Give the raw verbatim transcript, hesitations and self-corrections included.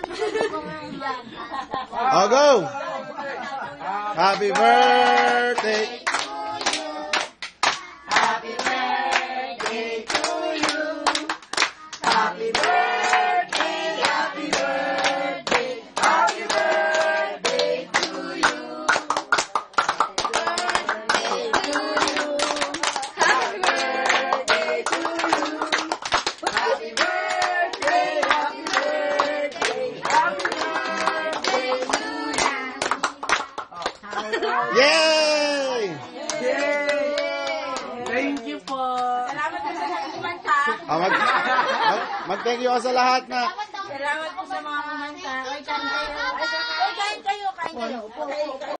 Oh, go! Happy birthday! Happy birthday to you. Happy birthday, happy birthday, happy birthday to you. Birthday to you. Happy birthday to you. Happy birthday, happy birthday, happy birthday to you. Yay! Thank you po. Salamat po sa kumanta. Ah, mag, mag, mag-thank you ka sa lahat na. Salamat po sa mga kumanta. Ay, kain kayo. Ay, kain kayo. Kain kayo.